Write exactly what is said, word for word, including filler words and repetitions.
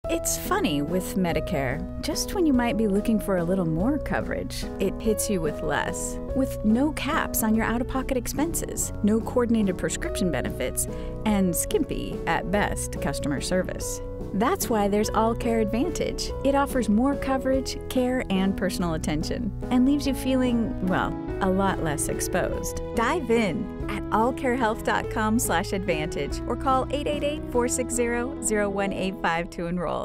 It's funny with Medicare. Just when you might be looking for a little more coverage, it hits you with less. With no caps on your out-of-pocket expenses, no coordinated prescription benefits, and skimpy, at best, customer service. That's why there's AllCare Advantage. It offers more coverage, care, and personal attention, and leaves you feeling, well, a lot less exposed. Dive in at all care health dot com slash advantage or call eight eight eight, four six zero, zero one eight five to enroll.